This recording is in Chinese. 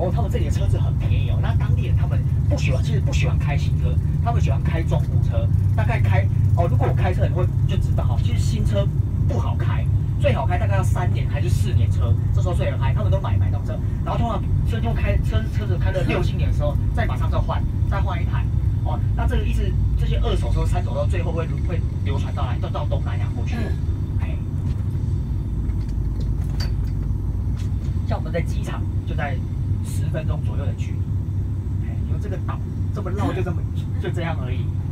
哦，他们这里的车子很便宜哦。那当地人他们其实不喜欢开新车，他们喜欢开中古车。大概开哦，如果我开车，你会就知道哈，其实新车不好开，最好开大概要3年还是4年车，这时候最好开。他们都买这种车，然后通常车子开了6、7年的时候，再马上再换一台。哦，那这个意思，这些二手车、三手车最后会流传到哪里？都到东南亚过去。哎，像我们在机场就在10分钟左右的距离。哎，你说这个岛这么绕，就这样而已。